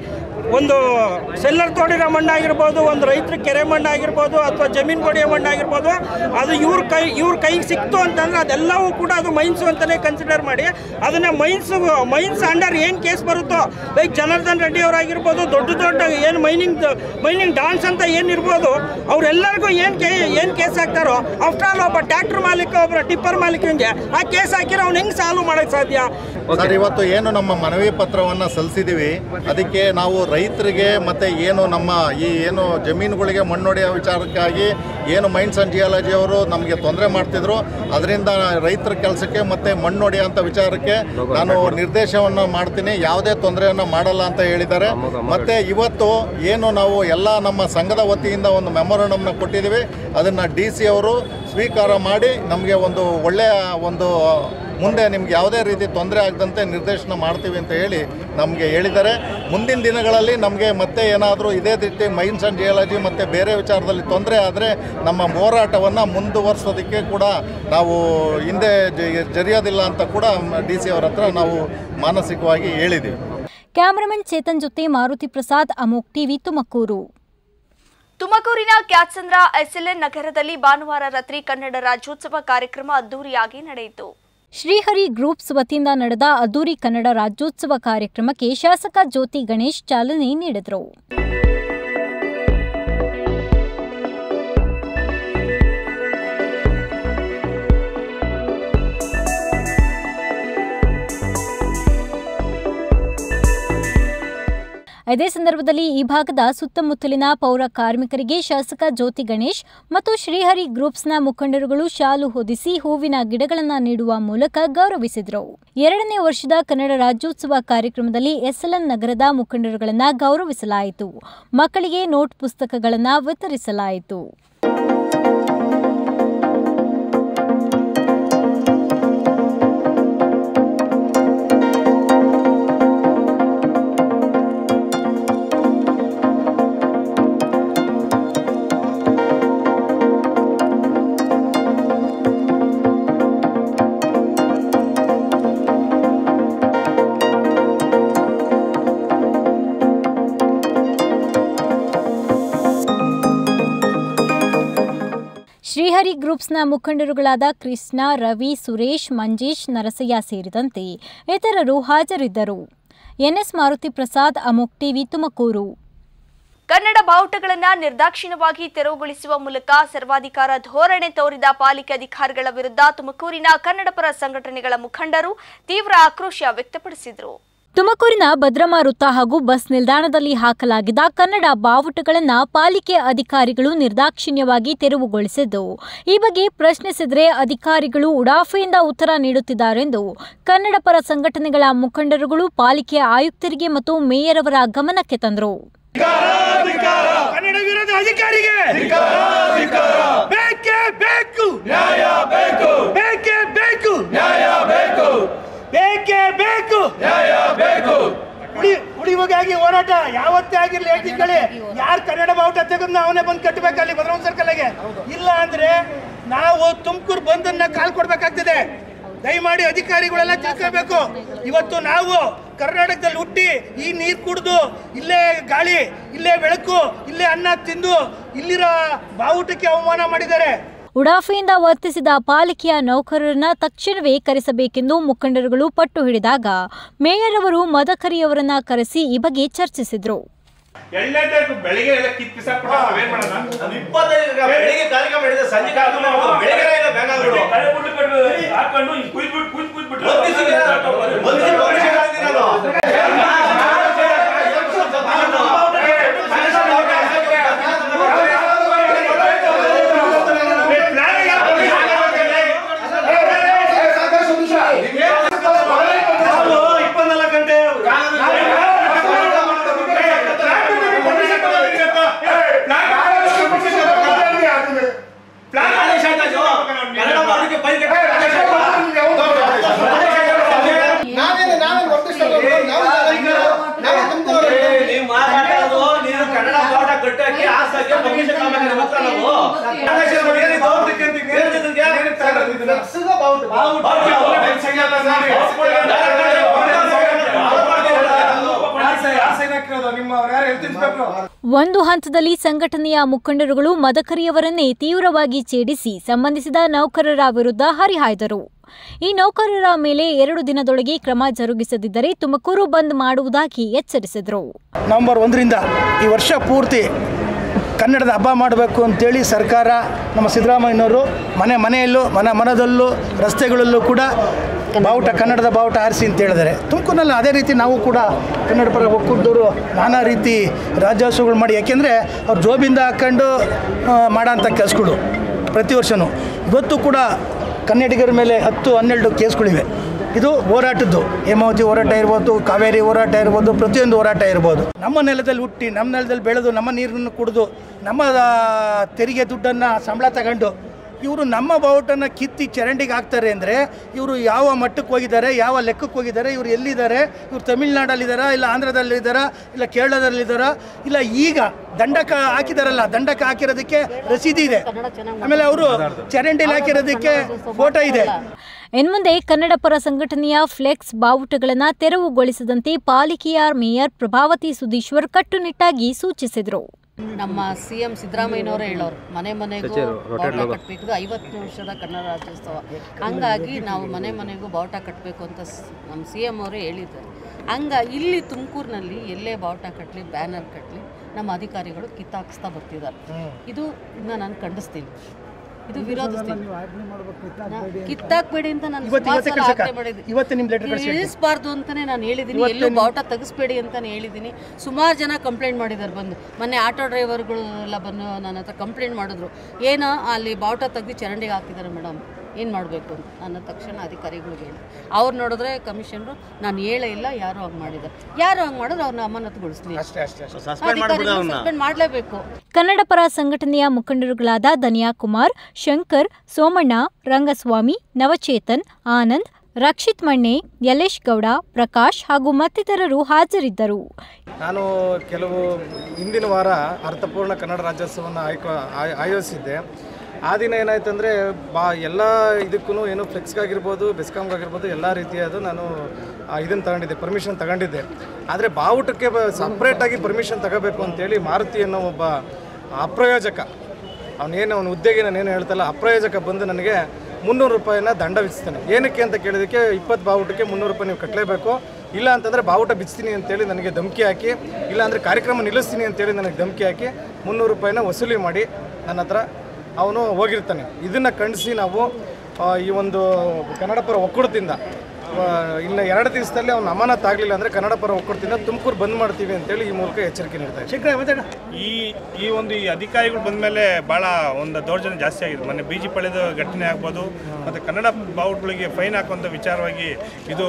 ಒಂದು ಸೆಲ್ಲರ್ ತೋಡಿರೋ ಮಣ್ಣಾಗಿರ್ಬೋದು, ಒಂದು ರೈತರ ಕೆರೆ ಮಣ್ಣಾಗಿರ್ಬೋದು, ಅಥವಾ ಜಮೀನು ಕೊಡಿಯೋ ಮಣ್ಣಾಗಿರ್ಬೋದು, ಅದು ಇವ್ರ ಕೈಗೆ ಸಿಕ್ತು ಅಂತಂದರೆ ಅದೆಲ್ಲವೂ ಕೂಡ ಅದು ಮೈನ್ಸು ಅಂತಲೇ ಕನ್ಸಿಡರ್ ಮಾಡಿ ಅದನ್ನು ಮೈನ್ಸ್ ಅಂಡರ್ ಏನು ಕೇಸ್ ಬರುತ್ತೋ, ಲೈಕ್ ಜನಾರ್ದನ್ ರೆಡ್ಡಿ ಅವರಾಗಿರ್ಬೋದು, ದೊಡ್ಡ ಏನು ಮೈನಿಂಗ್ ಡಾನ್ಸ್ ಅಂತ ಏನಿರ್ಬೋದು, ಅವರೆಲ್ಲರಿಗೂ ಏನು ಕೇಸ್ ಹಾಕ್ತಾರೋ, ಆಫ್ಟರ್ ಆಲ್ ಒಬ್ಬ ಟ್ರ್ಯಾಕ್ಟರ್ ಮಾಲೀಕ, ಒಬ್ಬ ಟಿಪ್ಪರ್ ಮಾಲೀಕನಿಗೆ ಆ ಕೇಸ್ ಹಾಕಿರೋ ಅವ್ನು ಹೆಂಗೆ ಸಾಲ್ವ್ ಮಾಡೋಕ್ಕೆ ಸಾಧ್ಯ? ಸರ್, ಇವತ್ತು ಏನು ನಮ್ಮ ಮನವಿ ಪತ್ರವನ್ನು ಸಲ್ಲಿಸಿದ್ದೀವಿ, ಅದಕ್ಕೆ ನಾವು ರೈತರಿಗೆ ಮತ್ತು ಏನು ನಮ್ಮ ಏನು ಜಮೀನುಗಳಿಗೆ ಮಣ್ಣೊಡೆಯೋ ವಿಚಾರಕ್ಕಾಗಿ ಏನು ಮೈನ್ಸ್ ಆ್ಯಂಡ್ ಜಿಯಾಲಜಿ ಅವರು ನಮಗೆ ತೊಂದರೆ ಮಾಡ್ತಿದ್ರು, ಅದರಿಂದ ರೈತರ ಕೆಲಸಕ್ಕೆ ಮತ್ತು ಮಣ್ಣೊಡೆಯೋಂಥ ವಿಚಾರಕ್ಕೆ ನಾನು ನಿರ್ದೇಶನವನ್ನು ಮಾಡ್ತೀನಿ, ಯಾವುದೇ ತೊಂದರೆಯನ್ನು ಮಾಡಲ್ಲ ಅಂತ ಹೇಳಿದ್ದಾರೆ. ಮತ್ತು ಇವತ್ತು ಏನು ನಾವು ಎಲ್ಲ ನಮ್ಮ ಸಂಘದ ವತಿಯಿಂದ ಒಂದು ಮೆಮೊರಂಡಮ್ನ ಕೊಟ್ಟಿದ್ದೀವಿ, ಅದನ್ನು DC ಅವರು ಸ್ವೀಕಾರ ಮಾಡಿ ನಮಗೆ ಒಂದು ಒಳ್ಳೆಯ ಒಂದು ಮುಂದೆ ನಿಮ್ಗೆ ಯಾವುದೇ ರೀತಿ ತೊಂದರೆ ಆಗದಂತೆ ನಿರ್ದೇಶನ ಮಾಡ್ತೀವಿ ಅಂತ ಹೇಳಿ ನಮಗೆ ಹೇಳಿದ್ದಾರೆ. ಮುಂದಿನ ದಿನಗಳಲ್ಲಿ ನಮಗೆ ಮತ್ತೆ ಏನಾದರೂ ಇದೇ ರೀತಿ ಮೈನ್ಸ್ ಆ್ಯಂಡ್ ಜಿಯಾಲಜಿ ಮತ್ತು ಬೇರೆ ವಿಚಾರದಲ್ಲಿ ತೊಂದರೆ ಆದರೆ ನಮ್ಮ ಹೋರಾಟವನ್ನು ಮುಂದುವರಿಸೋದಕ್ಕೆ ಕೂಡ ನಾವು ಹಿಂದೆ ಜರಿಯೋದಿಲ್ಲ ಅಂತ ಕೂಡ DC ಅವರ ಹತ್ರ ನಾವು ಮಾನಸಿಕವಾಗಿ ಹೇಳಿದ್ದೀವಿ. ಕ್ಯಾಮರಾಮನ್ ಚೇತನ್ ಜೊತೆ ಮಾರುತಿ ಪ್ರಸಾದ್, ಅಮೋಕ್ ಟಿವಿ, ತುಮಕೂರು. ತುಮಕೂರಿನ ಕ್ಯಾತ್ಸಂದ್ರ SLN ನಗರದಲ್ಲಿ ಭಾನುವಾರ ರಾತ್ರಿ ಕನ್ನಡ ರಾಜ್ಯೋತ್ಸವ ಕಾರ್ಯಕ್ರಮ ಅದ್ದೂರಿಯಾಗಿ ನಡೆಯಿತು. ಶ್ರೀಹರಿ ಗ್ರೂಪ್ಸ್ ವತಿಯಿಂದ ನಡೆದ ಅದ್ದೂರಿ ಕನ್ನಡ ರಾಜ್ಯೋತ್ಸವ ಕಾರ್ಯಕ್ರಮಕ್ಕೆ ಶಾಸಕ ಜ್ಯೋತಿ ಗಣೇಶ್ ಚಾಲನೆ ನೀಡಿದರು. ಇದೇ ಸಂದರ್ಭದಲ್ಲಿ ಈ ಭಾಗದ ಸುತ್ತಮುತ್ತಲಿನ ಪೌರ ಕಾರ್ಮಿಕರಿಗೆ ಶಾಸಕ ಜ್ಯೋತಿ ಗಣೇಶ್ ಮತ್ತು ಶ್ರೀಹರಿ ಗ್ರೂಪ್ಸ್ನ ಮುಖಂಡರುಗಳು ಶಾಲು ಹೊದಿಸಿ ಹೂವಿನ ಗಿಡಗಳನ್ನು ನೀಡುವ ಮೂಲಕ ಗೌರವಿಸಿದರು. 2ನೇ ವರ್ಷದ ಕನ್ನಡ ರಾಜ್ಯೋತ್ಸವ ಕಾರ್ಯಕ್ರಮದಲ್ಲಿ SLN ನಗರದ ಮುಖಂಡರುಗಳನ್ನು ಗೌರವಿಸಲಾಯಿತು. ಮಕ್ಕಳಿಗೆ ನೋಟ್ ಪುಸ್ತಕಗಳನ್ನು ವಿತರಿಸಲಾಯಿತು. ಶ್ರೀಹರಿ ಗ್ರೂಪ್ಸ್ನ ಮುಖಂಡರುಗಳಾದ ಕೃಷ್ಣ, ರವಿ, ಸುರೇಶ್, ಮಂಜೇಶ್, ನರಸಯ್ಯ ಸೇರಿದಂತೆ ಇತರರು ಹಾಜರಿದ್ದರು. NS ಮಾರುತಿ ಪ್ರಸಾದ್, ಅಮೋಕ್ ಟಿವಿ, ತುಮಕೂರು. ಕನ್ನಡ ಬಾವುಟಗಳನ್ನು ನಿರ್ದಾಕ್ಷಿಣ್ಯವಾಗಿ ತೆರವುಗೊಳಿಸುವ ಮೂಲಕ ಸರ್ವಾಧಿಕಾರ ಧೋರಣೆ ತೋರಿದ ಪಾಲಿಕೆ ಅಧಿಕಾರಿಗಳ ವಿರುದ್ಧ ತುಮಕೂರಿನ ಕನ್ನಡಪರ ಸಂಘಟನೆಗಳ ಮುಖಂಡರು ತೀವ್ರ ಆಕ್ರೋಶ ವ್ಯಕ್ತಪಡಿಸಿದರು. ತುಮಕೂರಿನ ಭದ್ರಮಾ ವೃತ್ತ ಹಾಗೂ ಬಸ್ ನಿಲ್ದಾಣದಲ್ಲಿ ಹಾಕಲಾಗಿದ್ದ ಕನ್ನಡ ಬಾವುಟಗಳನ್ನು ಪಾಲಿಕೆ ಅಧಿಕಾರಿಗಳು ನಿರ್ದಾಕ್ಷಿಣ್ಯವಾಗಿ ತೆರವುಗೊಳಿಸಿದ್ದು, ಈ ಬಗ್ಗೆ ಪ್ರಶ್ನಿಸಿದರೆ ಅಧಿಕಾರಿಗಳು ಉಡಾಫೆಯಿಂದ ಉತ್ತರ ನೀಡುತ್ತಿದ್ದಾರೆಂದು ಕನ್ನಡಪರ ಸಂಘಟನೆಗಳ ಮುಖಂಡರುಗಳು ಪಾಲಿಕೆ ಆಯುಕ್ತರಿಗೆ ಮತ್ತು ಮೇಯರ್ ಅವರ ಗಮನಕ್ಕೆ ತಂದರು. ಕನ್ನಡ ವಿರೋಧ ಅಧಿಕಾರಿಗೆ ಬೇಕೇ ಬೇಕು ನ್ಯಾಯ ಬೇಕು, ಬೇಕೇ ಬೇಕು ನ್ಯಾಯ ಬೇಕು, ಬೇಕೇ ಬೇಕು ನ್ಯಾಯ ಬೇಕು. ಉಳಿವಾಗಿ ಹೋರಾಟ ಯಾವತ್ತೇ ಆಗಿರ್ಲಿ ಹೇಳ್ತಿದ್ಕೊಳ್ಳಿ, ಯಾರು ಕನ್ನಡ ಬಾವುಟ ತೆಗೆದು ಅವನೇ ಬಂದು ಕಟ್ಟಬೇಕಲ್ಲಿ ಭದ್ರವನ ಸರ್ಕಲ್ಗೆ. ಇಲ್ಲ ಅಂದ್ರೆ ನಾವು ತುಮಕೂರು ಬಂದನ್ನ ಕಾಲ್ ಕೊಡ್ಬೇಕಾಗ್ತದೆ. ದಯಮಾಡಿ ಅಧಿಕಾರಿಗಳೆಲ್ಲ ತಿಳ್ಕೋಬೇಕು. ಇವತ್ತು ನಾವು ಕರ್ನಾಟಕದಲ್ಲಿ ಹುಟ್ಟಿ ಈ ನೀರು ಕುಡಿದು ಇಲ್ಲೇ ಗಾಳಿ, ಇಲ್ಲೇ ಬೆಳಕು, ಇಲ್ಲೇ ಅನ್ನ ತಿಂದು ಇಲ್ಲಿರೋ ಬಾವುಟಕ್ಕೆ ಅವಮಾನ ಮಾಡಿದ್ದಾರೆ. ಉಡಾಫೆಯಿಂದ ವರ್ತಿಸಿದ ಪಾಲಿಕೆಯ ನೌಕರರನ್ನ ತಕ್ಷಣವೇ ಕರೆಸಬೇಕೆಂದು ಮುಖಂಡರುಗಳು ಪಟ್ಟು ಹಿಡಿದಾಗ ಮೇಯರ್ ಅವರು ಮದಕರಿಯವರನ್ನ ಕರೆಸಿ ಈ ಬಗ್ಗೆ ಚರ್ಚಿಸಿದರು. ಬೆಳಿಗ್ಗೆ ಎಲ್ಲ ಕಿತ್ತು ಬೆಳಿಗ್ಗೆ ಕಾರ್ಯಕ್ರಮ ಮಾಡಿದ ಸಂಜೆ ಕಾರ್ಯಕ್ರಮ ಕನ್ನಡ ಬಾವುಟ ಕಟ್ಟಕ್ಕೆ ಆಸಕ್ಕೆ ಒಂದು ಹಂತದಲ್ಲಿ ಸಂಘಟನೆಯ ಮುಖಂಡರುಗಳು ಮದಕರಿಯವರನ್ನೇ ತೀವ್ರವಾಗಿ ಛೇಡಿಸಿ ಸಂಬಂಧಿಸಿದ ನೌಕರರ ವಿರುದ್ಧ ಹರಿಹಾಯ್ದರು. ಈ ನೌಕರರ ಮೇಲೆ 2 ದಿನದೊಳಗೆ ಕ್ರಮ ಜರುಗಿಸದಿದ್ದರೆ ತುಮಕೂರು ಬಂದ್ ಮಾಡುವುದಾಗಿ ಎಚ್ಚರಿಸಿದರು. ನವೆಂಬರ್ 1ರಿಂದ ಈ ವರ್ಷ ಪೂರ್ತಿ ಕನ್ನಡದ ಹಬ್ಬ ಮಾಡಬೇಕು ಅಂತೇಳಿ ಸರ್ಕಾರ ನಮ್ಮ ಸಿದ್ದರಾಮಯ್ಯನವರು ಮನೆಯಲ್ಲೂ ಮನದಲ್ಲೂ ರಸ್ತೆಗಳಲ್ಲೂ ಕೂಡ ಬಾವುಟ ಕನ್ನಡದ ಬಾವುಟ ಆರಿಸಿ ಅಂತ ಹೇಳಿದ್ದಾರೆ. ತುಮಕೂರಿನಲ್ಲಿ ಅದೇ ರೀತಿ ನಾವು ಕೂಡ ಕನ್ನಡ ಪರ ಒಕ್ಕೂಟದವರು ನಾನಾ ರೀತಿ ರಾಜ್ಯೋತ್ಸವಗಳು ಮಾಡಿ, ಯಾಕೆಂದರೆ ಅವ್ರು ಜೋಬಿಂದ ಹಾಕ್ಕೊಂಡು ಮಾಡೋಂಥ ಕೆಲಸಗಳು ಪ್ರತಿ ವರ್ಷವೂ. ಇವತ್ತು ಕೂಡ ಕನ್ನಡಿಗರ ಮೇಲೆ 10-12 ಕೇಸ್ಗಳಿವೆ. ಇದು ಹೋರಾಟದ್ದು, ಹೇಮಾವತಿ ಹೋರಾಟ ಇರ್ಬೋದು, ಕಾವೇರಿ ಹೋರಾಟ ಇರ್ಬೋದು, ಪ್ರತಿಯೊಂದು ಹೋರಾಟ ಇರ್ಬೋದು. ನಮ್ಮ ನೆಲದಲ್ಲಿ ಹುಟ್ಟಿ, ನಮ್ಮ ನೆಲದಲ್ಲಿ ಬೆಳೆದು, ನಮ್ಮ ನೀರನ್ನು ಕುಡಿದು, ನಮ್ಮ ತೆರಿಗೆ ದುಡ್ಡನ್ನು ಸಂಬಳ ತಗೊಂಡು ಇವರು ನಮ್ಮ ಬಾವುಟನ್ನು ಕಿತ್ತಿ ಚರಂಡಿಗೆ ಹಾಕ್ತಾರೆ ಅಂದರೆ ಇವರು ಯಾವ ಮಟ್ಟಕ್ಕೆ ಹೋಗಿದ್ದಾರೆ, ಯಾವ ಲೆಕ್ಕಕ್ಕೆ ಹೋಗಿದ್ದಾರೆ, ಇವರು ಎಲ್ಲಿದ್ದಾರೆ? ಇವರು ತಮಿಳ್ನಾಡಲ್ಲಿದ್ದಾರಾ, ಇಲ್ಲ ಆಂಧ್ರದಲ್ಲಿದ್ದಾರಾ, ಇಲ್ಲ ಕೇರಳದಲ್ಲಿದ್ದಾರಾ, ಇಲ್ಲ ಈಗ ದಂಡಕ್ಕೆ ಹಾಕಿದಾರಲ್ಲ, ದಂಡಕ್ಕೆ ಹಾಕಿರೋದಕ್ಕೆ ರಸೀದಿ ಇದೆ, ಆಮೇಲೆ ಅವರು ಚರಂಡಿಲಿ ಹಾಕಿರೋದಕ್ಕೆ ಫೋಟೋ ಇದೆ. ಇನ್ಮುಂದೆ ಕನ್ನಡ ಪರ ಸಂಘಟನೆಯ ಫ್ಲೆಕ್ಸ್ ಬಾವುಟಗಳನ್ನು ತೆರವುಗೊಳಿಸದಂತೆ ಪಾಲಿಕೆಯ ಮೇಯರ್ ಪ್ರಭಾವತಿ ಸುಧೀಶ್ವರ್ ಕಟ್ಟುನಿಟ್ಟಾಗಿ ಸೂಚಿಸಿದರು. ನಮ್ಮ CM ಸಿದ್ದರಾಮಯ್ಯನವರೇ ಹೇಳೋರು, ಮನೆಗೂ ಬಾವುಟ ಕಟ್ಟಬೇಕು, 50 ವರ್ಷದ ಕನ್ನಡ ರಾಜ್ಯೋತ್ಸವ, ಹಂಗಾಗಿ ನಾವು ಮನೆಗೂ ಬಾವುಟ ಕಟ್ಟಬೇಕು ಅಂತ ನಮ್ಮ CM ಅವರೇ ಹೇಳಿದ್ದಾರೆ. ಇಲ್ಲಿ ತುಮಕೂರಿನಲ್ಲಿ ಎಲ್ಲೇ ಬಾವುಟ ಕಟ್ಟಲಿ, ಬ್ಯಾನರ್ ಕಟ್ಟಲಿ, ನಮ್ಮ ಅಧಿಕಾರಿಗಳು ಕಿತ್ತಾಕಿಸ್ತಾ ಬರ್ತಿದ್ದಾರೆ. ಇದು ನಾನು ಖಂಡಿಸ್ತೀನಿ, ಇದು ವಿರೋಧಿಸ್ತೀನಿ. ಕಿತ್ತಾಕ್ಬೇಡಿ ಅಂತ ನಾನು ಇಳಿಸಬಾರ್ದು ಅಂತಾನೆ ನಾನು ಹೇಳಿದ್ದೀನಿ. ಎಲ್ಲೂ ಬಾವುಟ ತೆಗಿಸ್ಬೇಡಿ ಅಂತಾನೆ ಹೇಳಿದ್ದೀನಿ. ಸುಮಾರು ಜನ ಕಂಪ್ಲೇಂಟ್ ಮಾಡಿದ್ದಾರೆ ಬಂದು. ಮೊನ್ನೆ ಆಟೋ ಡ್ರೈವರ್ಗಳು ಎಲ್ಲ ಬಂದು ನನ್ನ ಹತ್ರ ಕಂಪ್ಲೇಂಟ್ ಮಾಡಿದ್ರು, ಏನೋ ಅಲ್ಲಿ ಬಾವುಟ ತೆಗೆದು ಚರಂಡಿಗೆ ಹಾಕಿದ್ದಾರೆ ಮೇಡಮ್, ಏನು ಮಾಡಬೇಕು ಅಂತ. ನನ್ನ ತಕ್ಷಣ ಅಧಿಕಾರಿಗಳಿಗೆ ಹೇಳಿ, ಅವ್ರು ನೋಡಿದ್ರೆ ಕಮಿಷನರು ನಾನು ಹೇಳೇ ಇಲ್ಲ, ಯಾರು ಹಂಗೆ ಮಾಡಿದ್ದಾರೆ, ಯಾರು ಹಂಗೆ ಮಾಡಿದ್ರೆ ಅವ್ರನ್ನ ಅಮಾನತುಗೊಳಿಸ್ಲಿ, ಸಸ್ಪೆಂಡ್ ಮಾಡಲೇಬೇಕು. ಕನ್ನಡ ಪರ ಸಂಘಟನೆಯ ಮುಖಂಡರುಗಳಾದ ಧನಿಯಾ ಕುಮಾರ್, ಶಂಕರ್, ಸೋಮಣ್ಣ, ರಂಗಸ್ವಾಮಿ, ನವಚೇತನ್, ಆನಂದ್, ರಕ್ಷಿತ್ ಮಣ್ಣೆ, ಯಲೇಶ್ ಗೌಡ, ಪ್ರಕಾಶ್ ಹಾಗೂ ಮತ್ತಿತರರು ಹಾಜರಿದ್ದರು. ನಾನು ಕೆಲವು ಹಿಂದಿನ ವಾರ ಅರ್ಥಪೂರ್ಣ ಕನ್ನಡ ರಾಜ್ಯೋತ್ಸವವನ್ನು ಆಯೋಜಿಸಿದ್ದೆ. ಆ ದಿನ ಏನಾಯ್ತು ಅಂದರೆ ಎಲ್ಲ ಇದಕ್ಕೂ ಏನು ಫ್ಲೆಕ್ಸ್ಗಾಗಿರ್ಬೋದು, ಬೆಸ್ಕಾಮ್ಗಾಗಿರ್ಬೋದು, ಎಲ್ಲ ರೀತಿಯಾದ ನಾನು ಇದನ್ನು ತಗೊಂಡಿದ್ದೆ, ಪರ್ಮಿಷನ್ ತಗೊಂಡಿದ್ದೆ. ಆದರೆ ಬಾವುಟಕ್ಕೆ ಸಪ್ರೇಟಾಗಿ ಪರ್ಮಿಷನ್ ತಗೋಬೇಕು ಅಂತೇಳಿ ಮಾರುತಿ ಅನ್ನೋ ಒಬ್ಬ ಅಪ್ರಯೋಜಕ, ಅವನ ಹುದ್ದೆಗೆ ನಾನೇನು ಹೇಳ್ತಲ್ಲ, ಅಪ್ರಯೋಜಕ ಬಂದು ನನಗೆ 300 ರೂಪಾಯಿನ ದಂಡ ವಿಧಿಸ್ತಾನೆ. ಏನಕ್ಕೆ ಅಂತ ಕೇಳಿದಕ್ಕೆ 20 ಬಾವುಟಕ್ಕೆ 300 ರೂಪಾಯಿ ನೀವು ಕಟ್ಟಲೇಬೇಕು, ಇಲ್ಲ ಅಂತಂದರೆ ಬಾವುಟ ಬಿಚ್ತೀನಿ ಅಂತೇಳಿ ನನಗೆ ಧಮಕಿ ಹಾಕಿ, ಇಲ್ಲ ಅಂದರೆ ಕಾರ್ಯಕ್ರಮ ನಿಲ್ಲಿಸ್ತೀನಿ ಅಂತೇಳಿ ನನಗೆ ಧಮಕಿ ಹಾಕಿ 300 ರೂಪಾಯಿನ ವಸೂಲಿ ಮಾಡಿ ನನ್ನ ಹತ್ರ ಅವನು ಹೋಗಿರ್ತಾನೆ. ಇದನ್ನು ಖಂಡಿಸಿ ನಾವು ಈ ಒಂದು ಕನ್ನಡ ಪರ ಒಕ್ಕೂಟದಿಂದ ಇನ್ನು 2 ದಿವಸದಲ್ಲಿ ಅವ್ನು ಅಮಾನತಾಗಲಿಲ್ಲ ಅಂದರೆ ಕನ್ನಡ ಪರ ಒಕ್ಕೂಟದಿಂದ ತುಮಕೂರು ಬಂದ್ ಮಾಡ್ತೀವಿ ಅಂತೇಳಿ ಈ ಮೂಲಕ ಎಚ್ಚರಿಕೆ ನೀಡ್ತಾ ಇದ್ದಾರೆ. ಈ ಒಂದು ಅಧಿಕಾರಿಗಳು ಬಂದ ಮೇಲೆ ಭಾಳ ಒಂದು ದೌರ್ಜನ್ಯ ಜಾಸ್ತಿ ಆಗಿದೆ. ಮೊನ್ನೆ BG ಪಾಳ್ಯದ ಘಟನೆ ಆಗ್ಬೋದು, ಮತ್ತು ಕನ್ನಡ ಬಾವುಟಗಳಿಗೆ ಫೈನ್ ಹಾಕುವಂಥ ವಿಚಾರವಾಗಿ ಇದು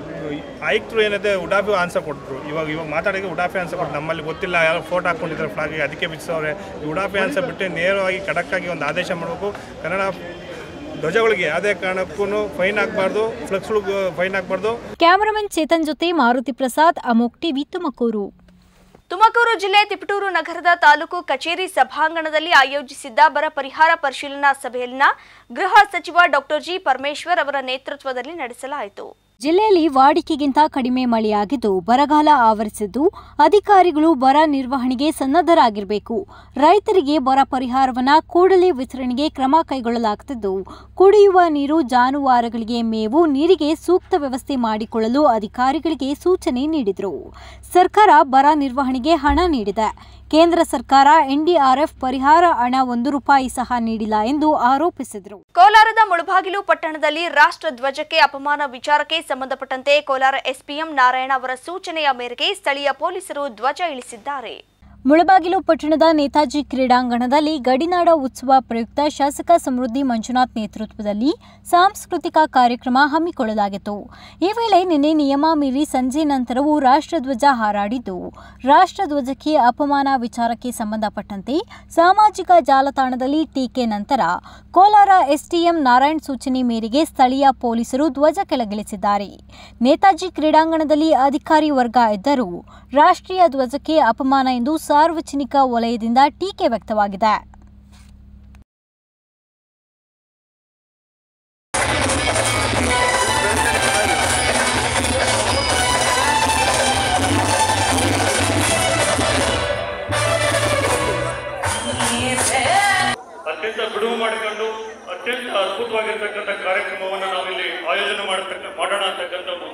ಆಯುಕ್ತರು ಏನಿದೆ ಉಡಾಫಿ ಆನ್ಸರ್ ಕೊಟ್ಟರು. ಇವಾಗ ಮಾತಾಡೋಕ್ಕೆ ಉಡಾಫಿ ಆನ್ಸರ್ ಕೊಟ್ಟರು. ನಮ್ಮಲ್ಲಿ ಗೊತ್ತಿಲ್ಲ, ಯಾರೋ ಫೋಟೋ ಹಾಕ್ಕೊಂಡಿದ್ದಾರೆ ಫ್ಲಾಗಿಗೆ, ಅದಕ್ಕೆ ಬಿಡಿಸೋರೆ. ಈ ಉಡಾಫಿ ಆನ್ಸರ್ ಬಿಟ್ಟು ನೇರವಾಗಿ ಖಡಕ್ಕಾಗಿ ಒಂದು ಆದೇಶ ಮಾಡಬೇಕು. ಕನ್ನಡ ಧ್ವಜಗಳಿಗೆ ಯಾವುದೇ ಕಾರಣಕ್ಕೂ ಫೈನ್ ಹಾಕಬಾರ್ದು, ಫ್ಲೆಕ್ಸ್ಗಳಿಗೆ ಫೈನ್ ಹಾಕಬಾರ್ದು. ಕ್ಯಾಮರಾಮನ್ ಚೇತನ್ ಜೊತೆ ಮಾರುತಿ ಪ್ರಸಾದ್, ಅಮೋಕ್ ಟಿವಿ, ತುಮಕೂರು. ತುಮಕೂರು ಜಿಲ್ಲೆ ತಿಪಟೂರು ನಗರದ ತಾಲೂಕು ಕಚೇರಿ ಸಭಾಂಗಣದಲ್ಲಿ ಆಯೋಜಿಸಿದ್ದ ಬರ ಪರಿಹಾರ ಪರಿಶೀಲನಾ ಸಭೆಯನ್ನ ಗೃಹ ಸಚಿವ ಡಾಕ್ಟರ್ ಜಿ ಪರಮೇಶ್ವರ್ ಅವರ ನೇತೃತ್ವದಲ್ಲಿ ನಡೆಸಲಾಯಿತು. ಜಿಲ್ಲೆಯಲ್ಲಿ ವಾಡಿಕೆಗಿಂತ ಕಡಿಮೆ ಮಳೆಯಾಗಿದ್ದು ಬರಗಾಲ ಆವರಿಸಿದ್ದು ಅಧಿಕಾರಿಗಳು ಬರ ನಿರ್ವಹಣೆಗೆ ಸನ್ನದ್ಧರಾಗಿರಬೇಕು. ರೈತರಿಗೆ ಬರ ಪರಿಹಾರವನ್ನ ಕೂಡಲೇ ವಿತರಣೆಗೆ ಕ್ರಮ ಕೈಗೊಳ್ಳಲಾಗುತ್ತಿದ್ದು ಕುಡಿಯುವ ನೀರು, ಜಾನುವಾರುಗಳಿಗೆ ಮೇವು, ನೀರಿಗೆ ಸೂಕ್ತ ವ್ಯವಸ್ಥೆ ಮಾಡಿಕೊಳ್ಳಲು ಅಧಿಕಾರಿಗಳಿಗೆ ಸೂಚನೆ ನೀಡಿದರು. ಸರ್ಕಾರ ಬರ ನಿರ್ವಹಣೆಗೆ ಹಣ ನೀಡಿದೆ. ಕೇಂದ್ರ ಸರ್ಕಾರ NDRF ಪರಿಹಾರ ಹಣ 1 ರೂಪಾಯಿ ಸಹ ನೀಡಿಲ್ಲ ಎಂದು ಆರೋಪಿಸಿದರು. ಕೋಲಾರದ ಮುಳಬಾಗಿಲು ಪಟ್ಟಣದಲ್ಲಿ ರಾಷ್ಟ್ರ ಧ್ವಜಕ್ಕೆ ಅಪಮಾನ ವಿಚಾರಕ್ಕೆ ಸಂಬಂಧಪಟ್ಟಂತೆ ಕೋಲಾರ SPM ನಾರಾಯಣ ಅವರ ಸೂಚನೆಯ ಮೇರೆಗೆ ಸ್ಥಳೀಯ ಪೊಲೀಸರು ಧ್ವಜ ಇಳಿಸಿದ್ದಾರೆ. ಮುಳಬಾಗಿಲು ಪಟ್ಟಣದ ನೇತಾಜಿ ಕ್ರೀಡಾಂಗಣದಲ್ಲಿ ಗಡಿನಾಡ ಉತ್ಸವ ಪ್ರಯುಕ್ತ ಶಾಸಕ ಸಮೃದ್ಧಿ ಮಂಜುನಾಥ್ ನೇತೃತ್ವದಲ್ಲಿ ಸಾಂಸ್ಕೃತಿಕ ಕಾರ್ಯಕ್ರಮ ಹಮ್ಮಿಕೊಳ್ಳಲಾಗಿತ್ತು. ಈ ವೇಳೆ ನಿನ್ನೆ ನಿಯಮ ಮೀರಿ ಸಂಜೆ ನಂತರವೂ ರಾಷ್ಟ್ರಧ್ವಜ ಹಾರಾಡಿದ್ದು, ರಾಷ್ಟ್ರಧ್ವಜಕ್ಕೆ ಅಪಮಾನ ವಿಚಾರಕ್ಕೆ ಸಂಬಂಧಪಟ್ಟಂತೆ ಸಾಮಾಜಿಕ ಜಾಲತಾಣದಲ್ಲಿ ಟೀಕೆ ನಂತರ ಕೋಲಾರ STM ನಾರಾಯಣ್ ಸೂಚನೆ ಮೇರೆಗೆ ಸ್ಥಳೀಯ ಪೊಲೀಸರು ಧ್ವಜ ಕೆಳಗಿಳಿಸಿದ್ದಾರೆ. ನೇತಾಜಿ ಕ್ರೀಡಾಂಗಣದಲ್ಲಿ ಅಧಿಕಾರಿ ವರ್ಗ ಇದ್ದರೂ ರಾಷ್ಟ್ರೀಯ ಧ್ವಜಕ್ಕೆ ಅಪಮಾನ ಎಂದು ಸಾರ್ವಜನಿಕ ವಲಯದಿಂದ ಟೀಕೆ ವ್ಯಕ್ತವಾಗಿದೆ.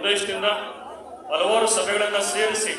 ಉದ್ದೇಶದಿಂದ ಹಲವಾರು ಸಭೆಗಳನ್ನು ಸೇರಿಸಿ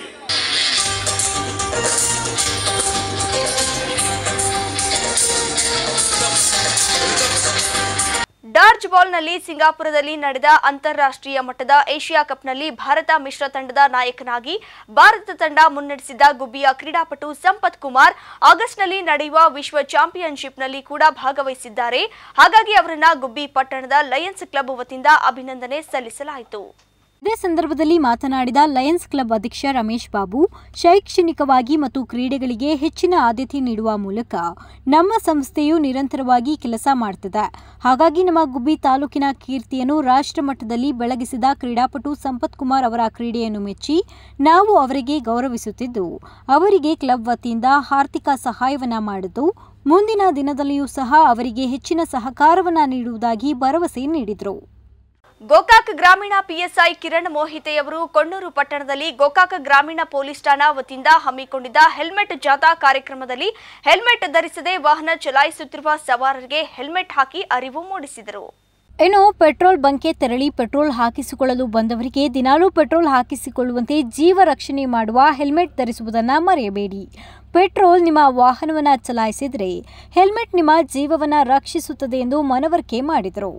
ಡಾರ್ಜ್ ಬಾಲ್ನಲ್ಲಿ ಸಿಂಗಾಪುರದಲ್ಲಿ ನಡೆದ ಅಂತಾರಾಷ್ಟ್ರೀಯ ಮಟ್ಟದ ಏಷ್ಯಾ ಕಪ್ನಲ್ಲಿ ಭಾರತ ಮಿಶ್ರ ತಂಡದ ನಾಯಕನಾಗಿ ಭಾರತ ತಂಡ ಮುನ್ನಡೆಸಿದ ಗುಬ್ಬಿಯ ಕ್ರೀಡಾಪಟು ಸಂಪತ್ ಕುಮಾರ್ ಆಗಸ್ಟ್ನಲ್ಲಿ ನಡೆಯುವ ವಿಶ್ವ ಚಾಂಪಿಯನ್ಶಿಪ್ನಲ್ಲಿ ಕೂಡ ಭಾಗವಹಿಸಿದ್ದಾರೆ. ಹಾಗಾಗಿ ಅವರನ್ನ ಗುಬ್ಬಿ ಪಟ್ಟಣದ ಲಯನ್ಸ್ ಕ್ಲಬ್ ವತಿಯಿಂದ ಅಭಿನಂದನೆ ಸಲ್ಲಿಸಲಾಯಿತು. ಇದೇ ಸಂದರ್ಭದಲ್ಲಿ ಮಾತನಾಡಿದ ಲಯನ್ಸ್ ಕ್ಲಬ್ ಅಧ್ಯಕ್ಷ ರಮೇಶ್ ಬಾಬು, ಶೈಕ್ಷಣಿಕವಾಗಿ ಮತ್ತು ಕ್ರೀಡೆಗಳಿಗೆ ಹೆಚ್ಚಿನ ಆದ್ಯತೆ ನೀಡುವ ಮೂಲಕ ನಮ್ಮ ಸಂಸ್ಥೆಯು ನಿರಂತರವಾಗಿ ಕೆಲಸ ಮಾಡುತ್ತಿದೆ. ಹಾಗಾಗಿ ನಮ್ಮ ಗುಬ್ಬಿ ತಾಲೂಕಿನ ಕೀರ್ತಿಯನ್ನು ರಾಷ್ಟ್ರ ಮಟ್ಟದಲ್ಲಿ ಬೆಳಗಿಸಿದ ಕ್ರೀಡಾಪಟು ಸಂಪತ್ ಕುಮಾರ್ ಅವರ ಕ್ರೀಡೆಯನ್ನು ಮೆಚ್ಚಿ ನಾವು ಅವರಿಗೆ ಗೌರವಿಸುತ್ತಿದ್ದು, ಅವರಿಗೆ ಕ್ಲಬ್ ವತಿಯಿಂದ ಆರ್ಥಿಕ ಸಹಾಯವನ್ನ ಮಾಡಿದ್ದು, ಮುಂದಿನ ದಿನದಲ್ಲಿಯೂ ಸಹ ಅವರಿಗೆ ಹೆಚ್ಚಿನ ಸಹಕಾರವನ್ನ ನೀಡುವುದಾಗಿ ಭರವಸೆ ನೀಡಿದರು. ಗೋಕಾಕ್ ಗ್ರಾಮೀಣ ಪಿಎಸ್ಐ ಕಿರಣ್ ಮೋಹಿತೆಯವರು ಕೊಣ್ಣೂರು ಪಟ್ಟಣದಲ್ಲಿ ಗೋಕಾಕ್ ಗ್ರಾಮೀಣ ಪೊಲೀಸ್ ಠಾಣಾ ವತಿಯಿಂದ ಹಮ್ಮಿಕೊಂಡಿದ್ದ ಹೆಲ್ಮೆಟ್ ಜಾಥಾ ಕಾರ್ಯಕ್ರಮದಲ್ಲಿ ಹೆಲ್ಮೆಟ್ ಧರಿಸದೆ ವಾಹನ ಚಲಾಯಿಸುತ್ತಿರುವ ಸವಾರರಿಗೆ ಹೆಲ್ಮೆಟ್ ಹಾಕಿ ಅರಿವು ಮೂಡಿಸಿದರು. ಇನ್ನು ಪೆಟ್ರೋಲ್ ಬಂಕ್ಗೆ ತೆರಳಿ ಪೆಟ್ರೋಲ್ ಹಾಕಿಸಿಕೊಳ್ಳಲು ಬಂದವರಿಗೆ ದಿನಾಲೂ ಪೆಟ್ರೋಲ್ ಹಾಕಿಸಿಕೊಳ್ಳುವಂತೆ ಜೀವ ರಕ್ಷಣೆ ಮಾಡುವ ಹೆಲ್ಮೆಟ್ ಧರಿಸುವುದನ್ನು ಮರೆಯಬೇಡಿ. ಪೆಟ್ರೋಲ್ ನಿಮ್ಮ ವಾಹನವನ್ನು ಚಲಾಯಿಸಿದರೆ ಹೆಲ್ಮೆಟ್ ನಿಮ್ಮ ಜೀವವನ್ನು ರಕ್ಷಿಸುತ್ತದೆ ಎಂದು ಮನವರಿಕೆ ಮಾಡಿದರು.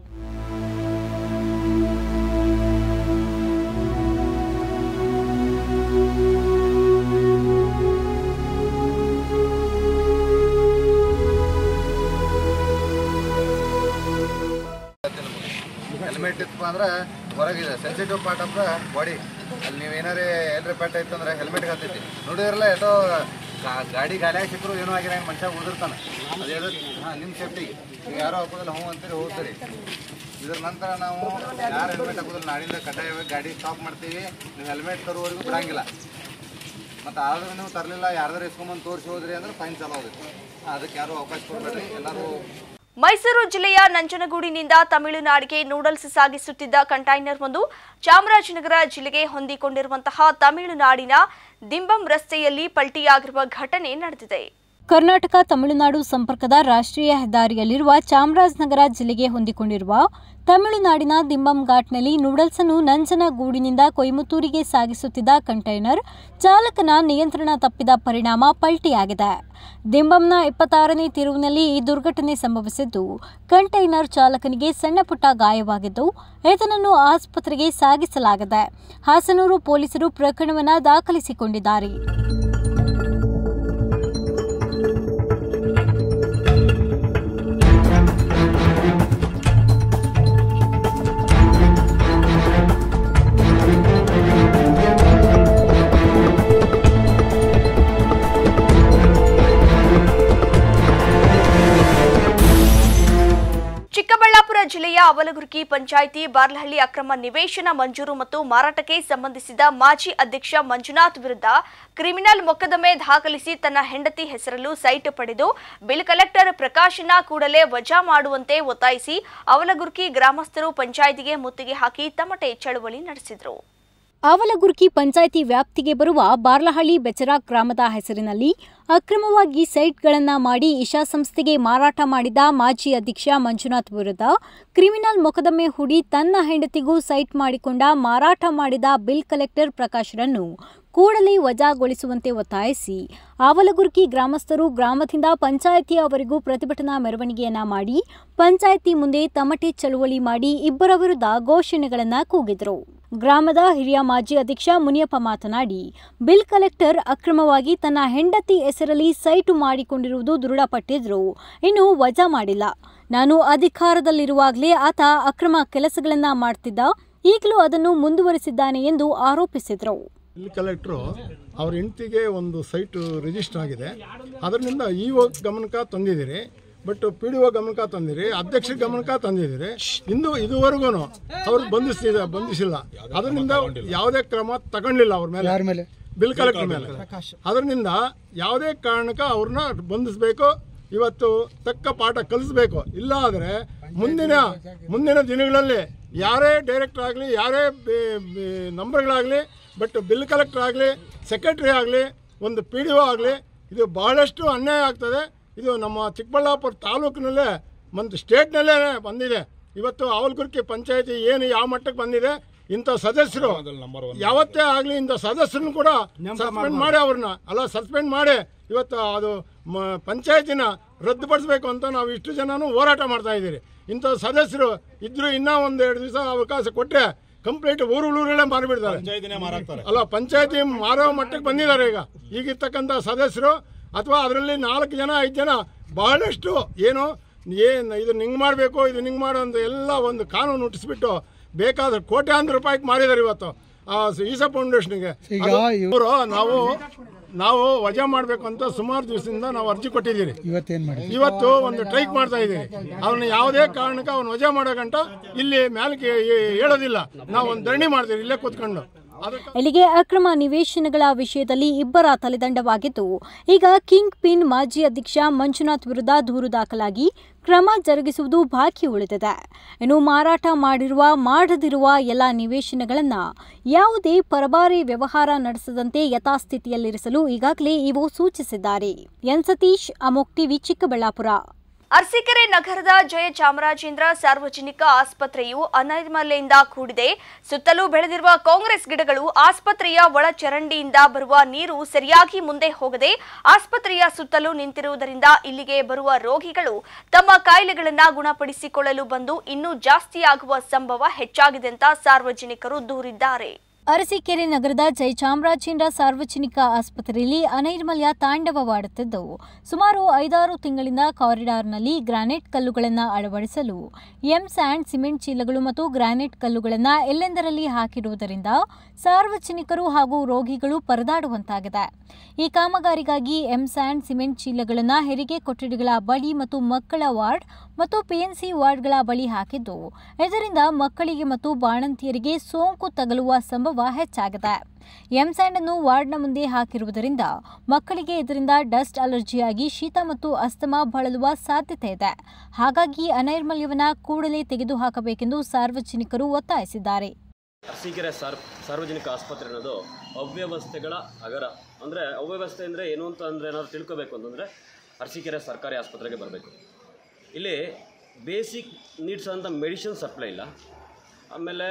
ಹೆಲ್ಮೆಟ್ ಇತ್ತಪ್ಪ ಅಂದ್ರೆ ಹೊರಗಿದೆ sensitive part of the body. ಅಲ್ಲಿ ನೀವೇನಾರೇ ಎಲ್ಲರ ಪೆಟ್ಟ ಇತ್ತಂದ್ರೆ ಹೆಲ್ಮೆಟ್ಗೆ ಹತ್ತೈತಿ ನೋಡಿದ್ರಲ್ಲ. ಎಷ್ಟೋ ಗಾಡಿ ಗಾಲಿಯಾಗಿ ಸಿಕ್ಕರು ಏನೂ ಆಗಿಲ್ಲ, ಮನುಷ್ಯ ಉಳಿದಿರ್ತಾನೆ. ಅದೇ ನಿಮ್ಮ ಸೇಫ್ಟಿಗೆ ನೀವು ಯಾರೋ ಹಾಕೋದಿಲ್ಲ, ಹ್ಞೂ ಅಂತೀರಿ ಹೋಗ್ತೀರಿ. ಇದ್ರ ನಂತರ ನಾವು ಯಾರು ಹೆಲ್ಮೆಟ್ ಹಾಕೋದಿಲ್ಲ, ನಾಡಿಂದ ಕಡ್ಡಾಯವಾಗಿ ಗಾಡಿ ಸ್ಟಾಪ್ ಮಾಡ್ತೀವಿ. ನೀವು ಹೆಲ್ಮೆಟ್ ತರುವವರೆಗೂ ಬಿಡಂಗಿಲ್ಲ. ಮತ್ತು ಆದರೂ ನೀವು ತರಲಿಲ್ಲ, ಯಾರ್ದಾರು ಇಸ್ಕೊಂಬಂದು ತೋರಿಸಿ ಹೋದ್ರಿ ಅಂದ್ರೆ ಫೈನ್ ಚಾಲೂ ಆಗುತ್ತೆ. ಅದಕ್ಕೆ ಯಾರು ಅವಕಾಶ ಕೊಡಬೇಡ್ರಿ. ಎಲ್ಲರೂ ಮೈಸೂರು ಜಿಲ್ಲೆಯ ನಂಜನಗೂಡಿನಿಂದ ತಮಿಳುನಾಡಿಗೆ ನೂಡಲ್ಸ್ ಸಾಗಿಸುತ್ತಿದ್ದ ಕಂಟೈನರ್ ಒಂದು ಚಾಮರಾಜನಗರ ಜಿಲ್ಲೆಗೆ ಹೊಂದಿಕೊಂಡಿರುವಂತಹ ತಮಿಳುನಾಡಿನ ದಿಂಬಂ ರಸ್ತೆಯಲ್ಲಿ ಪಲ್ಟಿಯಾಗಿರುವ ಘಟನೆ ನಡೆದಿದೆ. ಕರ್ನಾಟಕ ತಮಿಳುನಾಡು ಸಂಪರ್ಕದ ರಾಷ್ಟ್ರೀಯ ಹೆದ್ದಾರಿಯಲ್ಲಿರುವ ಚಾಮರಾಜನಗರ ಜಿಲ್ಲೆಗೆ ಹೊಂದಿಕೊಂಡಿರುವ ತಮಿಳುನಾಡಿನ ದಿಂಬಂ ಘಾಟ್ನಲ್ಲಿ ನೂಡಲ್ಸ್ ಅನ್ನು ನಂಜನಗೂಡಿನಿಂದ ಕೊಯಮತ್ತೂರಿಗೆ ಸಾಗಿಸುತ್ತಿದ್ದ ಕಂಟೈನರ್ ಚಾಲಕನ ನಿಯಂತ್ರಣ ತಪ್ಪಿದ ಪರಿಣಾಮ ಪಲ್ಟಿಯಾಗಿದೆ. ದಿಂಬಂನ 26ನೇ ತಿರುವಿನಲ್ಲಿ ಈ ದುರ್ಘಟನೆ ಸಂಭವಿಸಿದ್ದು, ಕಂಟೈನರ್ ಚಾಲಕನಿಗೆ ಸಣ್ಣಪುಟ್ಟ ಗಾಯವಾಗಿದ್ದು, ಈತನನ್ನು ಆಸ್ಪತ್ರೆಗೆ ಸಾಗಿಸಲಾಗಿದೆ. ಹಾಸನೂರು ಪೊಲೀಸರು ಪ್ರಕರಣವನ್ನು ದಾಖಲಿಸಿಕೊಂಡಿದ್ದಾರೆ. ಚಿಕ್ಕಬಳ್ಳಾಪುರ ಜಿಲ್ಲೆಯ ಅವಲಗುರ್ಕಿ ಪಂಚಾಯಿತಿ ಬಾರ್ಲಹಳ್ಳಿ ಅಕ್ರಮ ನಿವೇಶನ ಮಂಜೂರು ಮತ್ತು ಮಾರಾಟಕ್ಕೆ ಸಂಬಂಧಿಸಿದ ಮಾಜಿ ಅಧ್ಯಕ್ಷ ಮಂಜುನಾಥ್ ವಿರುದ್ಧ ಕ್ರಿಮಿನಲ್ ಮೊಕದ್ದಮೆ ದಾಖಲಿಸಿ ತನ್ನ ಹೆಂಡತಿ ಹೆಸರಲ್ಲೂ ಸೈಟ್ ಪಡೆದು ಬಿಲ್ ಕಲೆಕ್ಟರ್ ಪ್ರಕಾಶನ ಕೂಡಲೇ ವಜಾ ಮಾಡುವಂತೆ ಒತ್ತಾಯಿಸಿ ಅವಲಗುರ್ಕಿ ಗ್ರಾಮಸ್ಥರು ಪಂಚಾಯಿತಿಗೆ ಮುತ್ತಿಗೆ ಹಾಕಿ ತಮಟೆ ಚಳವಳಿ ನಡೆಸಿದರು. ಅವಲಗುರ್ಕಿ ಪಂಚಾಯಿತಿ ವ್ಯಾಪ್ತಿಗೆ ಬರುವ ಬಾರ್ಲಹಳ್ಳಿ ಬೆಚರಾ ಗ್ರಾಮದ ಹೆಸರಿನಲ್ಲಿ ಅಕ್ರಮವಾಗಿ ಸೈಟ್ಗಳನ್ನು ಮಾಡಿ ಇಶಾ ಸಂಸ್ಥೆಗೆ ಮಾರಾಟ ಮಾಡಿದ ಮಾಜಿ ಅಧ್ಯಕ್ಷ ಮಂಜುನಾಥ್ ವಿರುದ್ಧ ಕ್ರಿಮಿನಲ್ ಮೊಕದ್ದಮೆ ಹೂಡಿ ತನ್ನ ಹೆಂಡತಿಗೂ ಸೈಟ್ ಮಾಡಿಕೊಂಡ ಮಾರಾಟ ಮಾಡಿದ ಬಿಲ್ ಕಲೆಕ್ಟರ್ ಪ್ರಕಾಶ್ರನ್ನು ಕೂಡಲೇ ವಜಾಗೊಳಿಸುವಂತೆ ಒತ್ತಾಯಿಸಿ ಅವಲಗುರ್ಕಿ ಗ್ರಾಮಸ್ಥರು ಗ್ರಾಮದಿಂದ ಪಂಚಾಯಿತಿಯವರೆಗೂ ಪ್ರತಿಭಟನಾ ಮೆರವಣಿಗೆಯನ್ನ ಮಾಡಿ ಪಂಚಾಯಿತಿ ಮುಂದೆ ತಮಟೆ ಚಳುವಳಿ ಮಾಡಿ ಇಬ್ಬರ ವಿರುದ್ಧ ಘೋಷಣೆಗಳನ್ನು ಕೂಗಿದರು. ಗ್ರಾಮದ ಹಿರಿಯ ಮಾಜಿ ಅಧ್ಯಕ್ಷ ಮುನಿಯಪ್ಪ ಮಾತನಾಡಿ, ಬಿಲ್ ಕಲೆಕ್ಟರ್ ಅಕ್ರಮವಾಗಿ ತನ್ನ ಹೆಂಡತಿ ಹೆಸರಲ್ಲಿ ಸೈಟು ಮಾಡಿಕೊಂಡಿರುವುದು ದೃಢಪಟ್ಟಿದ್ರು, ಇನ್ನೂ ವಜಾ ಮಾಡಿಲ್ಲ. ನಾನು ಅಧಿಕಾರದಲ್ಲಿರುವಾಗಲೇ ಆತ ಅಕ್ರಮ ಕೆಲಸಗಳನ್ನ ಮಾಡ್ತಿದ್ದ, ಈಗಲೂ ಅದನ್ನು ಮುಂದುವರಿಸಿದ್ದಾನೆ ಎಂದು ಆರೋಪಿಸಿದರು. ಬಿಲ್ ಕಲೆಕ್ಟ್ರು ಅವ್ರ ಹೆಂಡತಿಗೆ ಒಂದು ಸೈಟು ರಿಜಿಸ್ಟರ್ ಆಗಿದೆ, ಅದರಿಂದ ಇಒ ಗಮನಕ್ಕೆ ತಂದಿದ್ದೀರಿ, ಬಟ್ PDO ಗಮನಕ್ಕೆ ತಂದಿರಿ, ಅಧ್ಯಕ್ಷರ ಗಮನಕ್ಕೆ ತಂದಿದ್ದೀರಿ. ಇದುವರೆಗೂ ಅವ್ರು ಬಂಧಿಸಿಲ್ಲ. ಅದರಿಂದ ಯಾವುದೇ ಕ್ರಮ ತಗೊಂಡಿಲ್ಲ ಅವ್ರ ಮೇಲೆ. ಯಾರ ಮೇಲೆ? ಬಿಲ್ ಕಲೆಕ್ಟರ್ ಮೇಲೆ. ಅದರಿಂದ ಯಾವುದೇ ಕಾರಣಕ್ಕೆ ಅವ್ರನ್ನ ಬಂಧಿಸಬೇಕು, ಇವತ್ತು ತಕ್ಕ ಪಾಠ ಕಲಿಸ್ಬೇಕು. ಇಲ್ಲ ಆದರೆ ಮುಂದಿನ ದಿನಗಳಲ್ಲಿ ಯಾರೇ ಡೈರೆಕ್ಟರ್ ಆಗಲಿ, ಯಾರೇ ನಂಬರ್ಗಳಾಗಲಿ, ಬಟ್ ಬಿಲ್ ಕಲೆಕ್ಟರ್ ಆಗಲಿ, ಸೆಕ್ರೆಟರಿ ಆಗಲಿ, ಒಂದು PDO ಆಗಲಿ, ಇದು ಬಹಳಷ್ಟು ಅನ್ಯಾಯ ಆಗ್ತದೆ. ಇದು ನಮ್ಮ ಚಿಕ್ಕಬಳ್ಳಾಪುರ ತಾಲೂಕಿನಲ್ಲೇ ಮತ್ತು ಸ್ಟೇಟ್ನಲ್ಲೇ ಬಂದಿದೆ. ಇವತ್ತು ಅವಲಗುರ್ಕಿ ಪಂಚಾಯತಿ ಏನು ಯಾವ ಮಟ್ಟಕ್ಕೆ ಬಂದಿದೆ, ಇಂಥ ಸದಸ್ಯರು ಯಾವತ್ತೇ ಆಗಲಿ ಇಂಥ ಸದಸ್ಯರನ್ನು ಕೂಡ ಸಸ್ಪೆಂಡ್ ಮಾಡಿ ಸಸ್ಪೆಂಡ್ ಮಾಡಿ ಇವತ್ತು ಅದು ಪಂಚಾಯತಿನ ರದ್ದುಪಡಿಸಬೇಕು ಅಂತ ನಾವು ಇಷ್ಟು ಜನನೂ ಹೋರಾಟ ಮಾಡ್ತಾ ಇದ್ದೀರಿ. ಇಂಥ ಸದಸ್ಯರು ಇದ್ರೂ ಇನ್ನೂ 1-2 ದಿವಸ ಅವಕಾಶ ಕೊಟ್ಟರೆ ಕಂಪ್ಲೀಟ್ ಊರುಗಳೇ ಮಾರಿಬಿಡ್ತಾರೆ. ಪಂಚಾಯತಿ ಮಾರೋ ಮಟ್ಟಕ್ಕೆ ಬಂದಿದ್ದಾರೆ ಈಗಿರ್ತಕ್ಕಂಥ ಸದಸ್ಯರು. ಅಥವಾ ಅದರಲ್ಲಿ 4 ಜನ 5 ಜನ ಬಹಳಷ್ಟು ಏನು ಇದನ್ನ ಹಿಂಗೆ ಮಾಡಬೇಕು ಇದನ್ನ ಹಿಂಗೆ ಮಾಡೋ ಅಂತ ಎಲ್ಲ ಒಂದು ಕಾನೂನು ಹುಟ್ಟಿಸ್ಬಿಟ್ಟು ಬೇಕಾದ್ರೆ ಕೋಟ್ಯಾಂತರ ರೂಪಾಯಿಗೆ ಮಾರಿದ್ದಾರೆ ಇವತ್ತು ಈಸಾ ಫೌಂಡೇಶನ್ಗೆ. ಇವರು ನಾವು ವಜಾ ಮಾಡಬೇಕು ಅಂತ ಸುಮಾರು ದಿವಸದಿಂದ ನಾವು ಅರ್ಜಿ ಕೊಟ್ಟಿದ್ದೀರಿ. ಇವತ್ತು ಒಂದು ಸ್ಟ್ರೈಕ್ ಮಾಡ್ತಾ ಇದ್ದೀರಿ. ಅವ್ರನ್ನ ಯಾವುದೇ ಕಾರಣಕ್ಕೆ ಅವ್ನು ವಜಾ ಮಾಡೋ ಗಂಟ ಇಲ್ಲಿ ಮ್ಯಾಲಕ್ಕೆ ಹೇಳೋದಿಲ್ಲ. ನಾವು ಒಂದು ಧರಣಿ ಮಾಡ್ತೀವಿ ಇಲ್ಲೇ ಕೂತ್ಕೊಂಡು. ಇಲ್ಲಿಗೆ ಅಕ್ರಮ ನಿವೇಶನಗಳ ವಿಷಯದಲ್ಲಿ ಇಬ್ಬರ ತಲೆದಂಡವಾಗಿದ್ದು, ಈಗ ಕಿಂಗ್ ಪಿನ್ ಮಾಜಿ ಅಧ್ಯಕ್ಷ ಮಂಜುನಾಥ್ ವಿರುದ್ಧ ದೂರು ದಾಖಲಾಗಿ ಕ್ರಮ ಜರುಗಿಸುವುದು ಬಾಕಿ ಉಳಿದಿದೆ. ಇನ್ನು ಮಾರಾಟ ಮಾಡದಿರುವ ಎಲ್ಲ ನಿವೇಶನಗಳನ್ನು ಯಾವುದೇ ಪರಬಾರಿ ವ್ಯವಹಾರ ನಡೆಸದಂತೆ ಯಥಾಸ್ಥಿತಿಯಲ್ಲಿರಿಸಲು ಈಗಾಗಲೇ ಇಒ ಸೂಚಿಸಿದ್ದಾರೆ. ಎನ್ ಸತೀಶ್, ಅಮೋಕ್ ಟಿವಿ, ಚಿಕ್ಕಬಳ್ಳಾಪುರ. ಅರಸೀಕೆರೆ ನಗರದ ಜಯಚಾಮರಾಜೇಂದ್ರ ಸಾರ್ವಜನಿಕ ಆಸ್ಪತ್ರೆಯು ಅನೈರ್ಮಲ್ಯದಿಂದ ಕೂಡಿದೆ. ಸುತ್ತಲೂ ಬೆಳೆದಿರುವ ಕಾಂಗ್ರೆಸ್ ಗಿಡಗಳು, ಆಸ್ಪತ್ರೆಯ ಒಳ ಚರಂಡಿಯಿಂದ ಬರುವ ನೀರು ಸರಿಯಾಗಿ ಮುಂದೆ ಹೋಗದೆ ಆಸ್ಪತ್ರೆಯ ಸುತ್ತಲೂ ನಿಂತಿರುವುದರಿಂದ ಇಲ್ಲಿಗೆ ಬರುವ ರೋಗಿಗಳು ತಮ್ಮ ಕಾಯಿಲೆಗಳನ್ನು ಗುಣಪಡಿಸಿಕೊಳ್ಳಲು ಬಂದು ಇನ್ನೂ ಜಾಸ್ತಿಯಾಗುವ ಸಂಭವ ಹೆಚ್ಚಾಗಿದೆ ಅಂತ ಸಾರ್ವಜನಿಕರು ದೂರಿದ್ದಾರೆ. ಅರಸೀಕೆರೆ ನಗರದ ಜಯಚಾಮರಾಜೇಂದ್ರ ಸಾರ್ವಜನಿಕ ಆಸ್ಪತ್ರೆಯಲ್ಲಿ ಅನೈರ್ಮಲ್ಯ ತಾಂಡವವಾಡುತ್ತಿದ್ದು, ಸುಮಾರು 5-6 ತಿಂಗಳಿಂದ ಕಾರಿಡಾರ್ನಲ್ಲಿ ಗ್ರಾನೈಟ್ ಕಲ್ಲುಗಳನ್ನು ಅಳವಡಿಸಲು ಸ್ಯಾಂಡ್, ಸಿಮೆಂಟ್ ಚೀಲಗಳು ಮತ್ತು ಗ್ರಾನೈಟ್ ಕಲ್ಲುಗಳನ್ನು ಎಲ್ಲೆಂದರಲ್ಲಿ ಹಾಕಿರುವುದರಿಂದ ಸಾರ್ವಜನಿಕರು ಹಾಗೂ ರೋಗಿಗಳು ಪರದಾಡುವಂತಾಗಿದೆ. ಈ ಕಾಮಗಾರಿಗಾಗಿ ಸ್ಯಾಂಡ್, ಸಿಮೆಂಟ್ ಚೀಲಗಳನ್ನು ಹೆರಿಗೆ ಕೊಠಡಿಗಳ ಬಳಿ ಮತ್ತು ಮಕ್ಕಳ ವಾರ್ಡ್ ಮತ್ತು ಪಿಎನ್ಸಿ ವಾರ್ಡ್ಗಳ ಬಳಿ ಹಾಕಿದ್ದು, ಇದರಿಂದ ಮಕ್ಕಳಿಗೆ ಮತ್ತು ಬಾಣಂತಿಯರಿಗೆ ಸೋಂಕು ತಗುಲುವ ಸಂಭವ ಹೆಚ್ಚಾಗಿದೆ. ಸ್ಯಾಂಡ್ ಅನ್ನು ವಾರ್ಡ್ನ ಮುಂದೆ ಹಾಕಿರುವುದರಿಂದ ಮಕ್ಕಳಿಗೆ ಇದರಿಂದ ಡಸ್ಟ್ ಅಲರ್ಜಿಯಾಗಿ ಶೀತ ಮತ್ತು ಅಸ್ತಮಾ ಬಳಲುವ ಸಾಧ್ಯತೆ ಇದೆ. ಹಾಗಾಗಿ ಅನೈರ್ಮಲ್ಯವನ್ನು ಕೂಡಲೇ ತೆಗೆದುಹಾಕಬೇಕೆಂದು ಸಾರ್ವಜನಿಕರು ಒತ್ತಾಯಿಸಿದ್ದಾರೆ. ಅರಸೀಕೆರೆ ಸಾರ್ವಜನಿಕ ಆಸ್ಪತ್ರೆ ಅನ್ನೋದು ಅವ್ಯವಸ್ಥೆಗಳ ಅಗರ. ಅಂದರೆ ಅವ್ಯವಸ್ಥೆ ಅಂದರೆ ಏನು ಅಂತ ಅಂದರೆ ಏನಾದ್ರು ತಿಳ್ಕೋಬೇಕು ಅಂತಂದರೆ ಅರಸೀಕೆರೆ ಸರ್ಕಾರಿ ಆಸ್ಪತ್ರೆಗೆ ಬರಬೇಕು. ಇಲ್ಲಿ ಬೇಸಿಕ್ ನೀಡ್ಸ್ ಅಂತ ಮೆಡಿಸಿನ್ ಸಪ್ಲೈ ಇಲ್ಲ. ಆಮೇಲೆ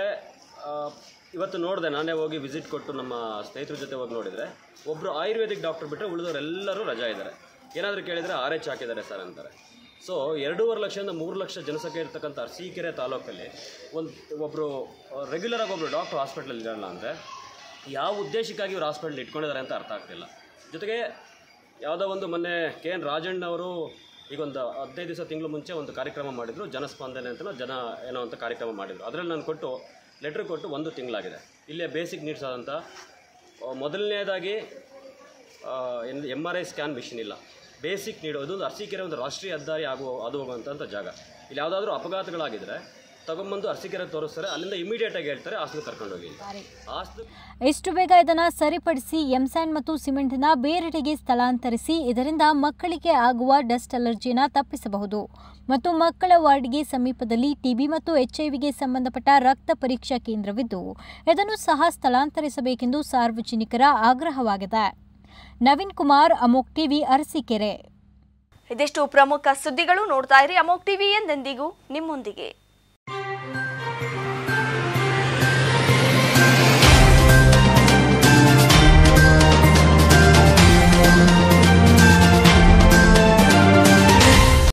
ಇವತ್ತು ನೋಡಿದೆ, ನಾನೇ ಹೋಗಿ ವಿಸಿಟ್ ಕೊಟ್ಟು ನಮ್ಮ ಸ್ನೇಹಿತರ ಜೊತೆ ಹೋಗಿ ನೋಡಿದರೆ ಒಬ್ಬರು ಆಯುರ್ವೇದಿಕ್ ಡಾಕ್ಟರ್ ಬಿಟ್ಟರೆ ಉಳಿದವರೆಲ್ಲರೂ ರಜಾ ಇದ್ದಾರೆ. ಏನಾದರೂ ಕೇಳಿದರೆ RH ಹಾಕಿದ್ದಾರೆ ಸರ್ ಅಂತಾರೆ. ಸೊ 2.5 ಲಕ್ಷದಿಂದ 3 ಲಕ್ಷ ಜನಸಂಖ್ಯೆ ಇರ್ತಕ್ಕಂಥ ಅರಸೀಕೆರೆ ತಾಲೂಕಲ್ಲಿ ಒಬ್ಬರು ರೆಗ್ಯುಲರಾಗಿ ಒಬ್ಬರು ಡಾಕ್ಟ್ರು ಹಾಸ್ಪಿಟ್ಲಲ್ಲಿ ಇರೋಲ್ಲ ಅಂದರೆ ಯಾವ ಉದ್ದೇಶಕ್ಕಾಗಿ ಇವರು ಹಾಸ್ಪಿಟ್ಲ್ ಇಟ್ಕೊಂಡಿದ್ದಾರೆ ಅಂತ ಅರ್ಥ ಆಗ್ತಿಲ್ಲ. ಜೊತೆಗೆ ಯಾವುದೋ ಒಂದು ಮೊನ್ನೆ KN ರಾಜಣ್ಣವರು ಈಗೊಂದು 15 ದಿವಸ ತಿಂಗಳು ಮುಂಚೆ ಒಂದು ಕಾರ್ಯಕ್ರಮ ಮಾಡಿದರು, ಜನಸ್ಪಂದನೆ ಅಂತ ಏನೋ ಅಂತ ಕಾರ್ಯಕ್ರಮ ಮಾಡಿದರು. ಅದರಲ್ಲಿ ನಾನು ಲೆಟ್ರ್ ಕೊಟ್ಟು 1 ತಿಂಗಳಾಗಿದೆ. ಇಲ್ಲೇ ಬೇಸಿಕ್ ನೀಡ್ಸ್ ಆದಂಥ ಮೊದಲನೇದಾಗಿ MRI ಸ್ಕ್ಯಾನ್ ಮಿಷಿನ್ ಇಲ್ಲ. ಬೇಸಿಕ್ ನೀಡೋದು ಅರಸೀಕೆರೆ ಒಂದು ರಾಷ್ಟ್ರೀಯ ಹೆದ್ದಾರಿ ಅದು ಹೋಗುವಂಥ ಜಾಗ. ಇಲ್ಲಿ ಯಾವುದಾದ್ರೂ ಅಪಘಾತಗಳಾಗಿದ್ದರೆ ತಗೊಂಬಂದು ಅರಸೀಕೆರೆ ತೋರಿಸ್ತಾರೆ, ಅಲ್ಲಿಂದ ಇಮಿಡಿಯೇಟಾಗಿ ಹೇಳ್ತಾರೆ ಆಸ್ಪತ್ರೆಗೆ ಕರ್ಕೊಂಡೋಗಿ. ಎಷ್ಟು ಬೇಗ ಇದನ್ನು ಸರಿಪಡಿಸಿ ಸ್ಯಾಂಡ್ ಮತ್ತು ಸಿಮೆಂಟನ್ನು ಬೇರೆಡೆಗೆ ಸ್ಥಳಾಂತರಿಸಿ ಇದರಿಂದ ಮಕ್ಕಳಿಗೆ ಆಗುವ ಡಸ್ಟ್ ಅಲರ್ಜಿಯನ್ನು ತಪ್ಪಿಸಬಹುದು ಮತ್ತು ಮಕ್ಕಳ ವಾರ್ಡ್ಗೆ ಸಮೀಪದಲ್ಲಿ TB ಮತ್ತು HIV ಸಂಬಂಧಪಟ್ಟ ರಕ್ತ ಪರೀಕ್ಷಾ ಕೇಂದ್ರವಿದ್ದು ಇದನ್ನು ಸಹ ಸ್ಥಳಾಂತರಿಸಬೇಕೆಂದು ಸಾರ್ವಜನಿಕರ ಆಗ್ರಹವಾಗಿದೆ. ನವೀನ್ ಕುಮಾರ್, ಅಮೋಕ್ ಟಿವಿ, ಅರಸೀಕೆರೆ. ಇದಿಷ್ಟು ಪ್ರಮುಖ ಸುದ್ದಿಗಳು. ನೋಡ್ತಾ ಇರಿ ಅಮೋಕ್ ಟಿವಿ, ಎಂದೆಂದಿಗೂ ನಿಮ್ಮೊಂದಿಗೆ.